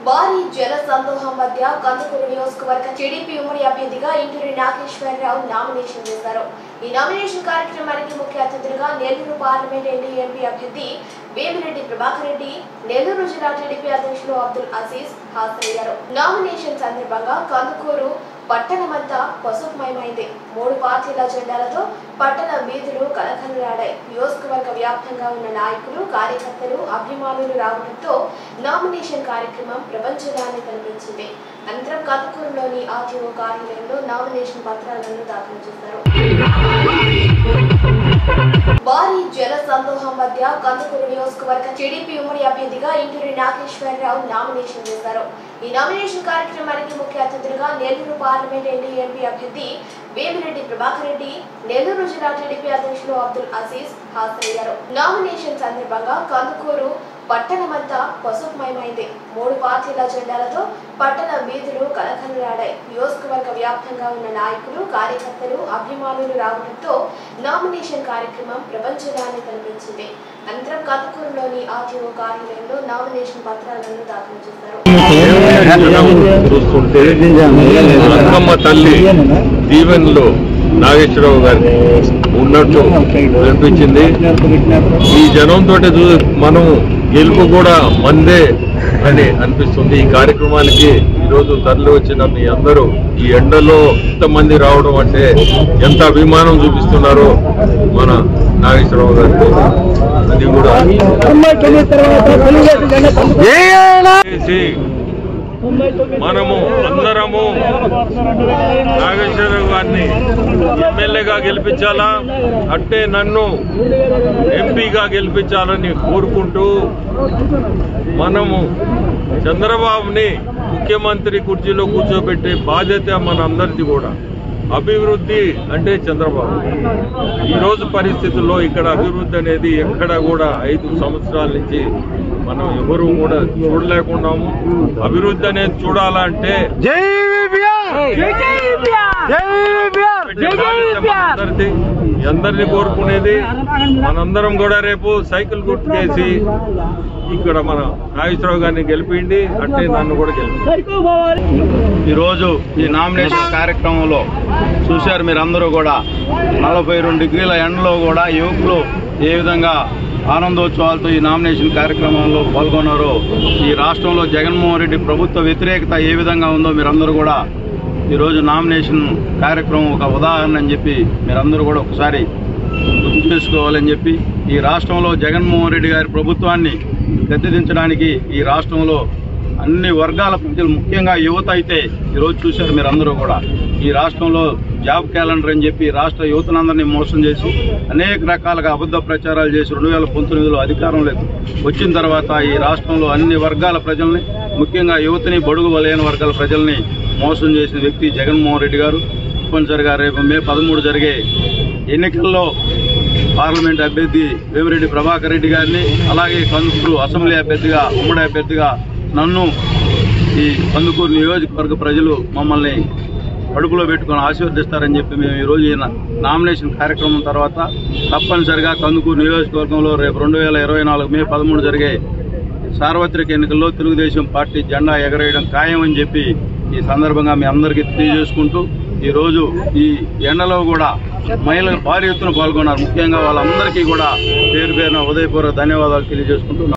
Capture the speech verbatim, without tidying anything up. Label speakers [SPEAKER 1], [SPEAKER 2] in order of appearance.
[SPEAKER 1] భారీ జన సందోహం మధ్య కందుకూరు నియోజకవర్గ టీడీపీ ఉమ్మడి అభ్యర్థిగా ఇంటూరి నాగేశ్వరరావు నామినేషన్ చేశారు. ఈ నామినేషన్ కార్యక్రమానికి ముఖ్య అతిథులుగా నెల్లూరు పార్లమెంట్ ఎన్డీఏ ఎంపీ అభ్యర్థి వేమిరెడ్డి ప్రభాకర్ రెడ్డి, నెల్లూరు జిల్లా టీడీపీ అధ్యక్షులు అబ్దుల్ అజీజ్ హాజరయ్యారు. నామినేషన్ సందర్భంగా కందుకూరు పట్టణమంతా పసుపుమయమైంది. మూడు పార్టీల జెండాలతో పట్టణ వీధులు కలకలలాడాయి. నియోజకవర్గ వ్యాప్తంగా ఉన్న నాయకులు, కార్యకర్తలు, అభిమానులు రావడంతో నామినేషన్ కార్యక్రమం ప్రపంచంగానే కనిపించింది. అనంతరం కందుకూరులోని ఆర్టీఓ కార్యాలయంలో నామినేషన్ పత్రాలను దాఖలు చేశారు. భారీ జన సందోహం మధ్య కందుకూరు నియోజకవర్గ టీడీపీ ఉమ్మడి అభ్యర్థిగా ఇంటూరి నాగేశ్వరరావు నామినేషన్ చేశారు. ఈ నామినేషన్ కార్యక్రమానికి ముఖ్య అతిథులుగా నెల్లూరు పార్లమెంట్ ఎన్డీఏ ఎంపీ అభ్యర్థి వేమిరెడ్డి ప్రభాకర్ రెడ్డి, నెల్లూరు జిల్లా టీడీపీ అధ్యక్షులు అబ్దుల్ అజీజ్ హాజరయ్యారు. నామినేషన్ సందర్భంగా కందుకూరు పట్టణమంతా పసుపుమయమైంది. మూడు పార్టీల జెండాలతో పట్టణ వీధులు కలకలలాడాయి. నియోజకవర్గ వ్యాప్తంగా ఉన్న నాయకులు, కార్యకర్తలు, అభిమానులు రావడంతో నామినేషన్ కార్యక్రమం ప్రపంచంగానే కనిపించింది. అనంతరం కందుకూరులోని ఆర్టీఓ కార్యాలయంలో నామినేషన్ పత్రాలను దాఖలు చేశారు.
[SPEAKER 2] దీవెనలో నాగేశ్వరరావు గారికి ఉన్నట్టు అనిపించింది. ఈ జనంతో మనం గెలుపు కూడా మందే అని అనిపిస్తుంది. ఈ కార్యక్రమానికి ఈరోజు తరలి వచ్చిన మీ అందరూ ఈ ఎండలో ఎంతమంది రావడం అంటే ఎంత అభిమానం చూపిస్తున్నారో మన నాగేశ్వరరావు గారికి అది కూడా మనము అందరము నాగేశ్వరరావు గారిని ఎమ్మెల్యేగా గెలిపించాలా, అట్టే నన్ను ఎంపీగా గెలిపించాలని కోరుకుంటూ మనము చంద్రబాబుని ముఖ్యమంత్రి కుర్చీలో కూర్చోబెట్టే బాధ్యత మన అందరిది కూడా. అభివృద్ధి అంటే చంద్రబాబు. ఈరోజు పరిస్థితుల్లో ఇక్కడ అభివృద్ధి అనేది ఎక్కడ కూడా ఐదు సంవత్సరాల నుంచి మనం ఎవరు కూడా చూడలేకున్నాము. అభివృద్ధి అనేది చూడాలంటే అందరినీ కోరుకునేది మనందరం కూడా రేపు సైకిల్ గుర్తుకేసి ఇక్కడ మన నాగేశ్వరరావు గారిని గెలిపిండి, అంటే నన్ను కూడా గెలిపి.
[SPEAKER 3] ఈరోజు ఈ నామినేషన్ కార్యక్రమంలో చూశారు మీరందరూ కూడా. నలభై రెండు డిగ్రీల ఎండలో కూడా యువకులు ఏ విధంగా ఆనందోత్సవాలతో ఈ నామినేషన్ కార్యక్రమంలో పాల్గొన్నారో, ఈ రాష్ట్రంలో జగన్మోహన్ రెడ్డి ప్రభుత్వ వ్యతిరేకత ఏ విధంగా ఉందో మీరందరూ కూడా ఈరోజు నామినేషన్ కార్యక్రమం ఒక ఉదాహరణ అని చెప్పి మీరందరూ కూడా ఒకసారి గుర్తు చేసుకోవాలని చెప్పి, ఈ రాష్ట్రంలో జగన్మోహన్ రెడ్డి గారి ప్రభుత్వాన్ని గద్దెదించడానికి ఈ రాష్ట్రంలో అన్ని వర్గాల ప్రజలు, ముఖ్యంగా యువత అయితే ఈరోజు చూశారు మీరందరూ కూడా. ఈ రాష్ట్రంలో జాబ్ క్యాలెండర్ అని చెప్పి రాష్ట్ర యువతనందరినీ మోసం చేసి అనేక రకాలుగా అబద్ధ ప్రచారాలు చేసి రెండు వేల పంతొమ్మిదిలో అధికారంలోకి వచ్చిన తర్వాత ఈ రాష్ట్రంలో అన్ని వర్గాల ప్రజల్ని, ముఖ్యంగా యువతని, బడుగు బలైన వర్గాల ప్రజల్ని మోసం చేసిన వ్యక్తి జగన్మోహన్ రెడ్డి గారు. తప్పనిసరిగా రేపు మే పదమూడు జరిగే ఎన్నికల్లో పార్లమెంట్ అభ్యర్థి వేమిరెడ్డి ప్రభాకర్ రెడ్డి గారిని, అలాగే కందుకూరు అసెంబ్లీ అభ్యర్థిగా, ఉమ్మడి అభ్యర్థిగా నన్ను ఈ కందుకూరు నియోజకవర్గ ప్రజలు మమ్మల్ని కడుపులో పెట్టుకుని ఆశీర్వదిస్తారని చెప్పి మేము ఈరోజు ఈ నామినేషన్ కార్యక్రమం తర్వాత తప్పనిసరిగా కందుకూరు నియోజకవర్గంలో రేపు రెండు వేల ఇరవై నాలుగు మే పదమూడు జరిగే సార్వత్రిక ఎన్నికల్లో తెలుగుదేశం పార్టీ జెండా ఎగరేయడం ఖాయమని చెప్పి ఈ సందర్భంగా మీ అందరికీ తెలియజేసుకుంటూ, ఈరోజు ఈ ఎండలో కూడా మహిళలు భారీ ఎత్తున పాల్గొన్నారు. ముఖ్యంగా వాళ్ళందరికీ కూడా పేరు పేరున ఉదయపూర్వక ధన్యవాదాలు తెలియజేసుకుంటూ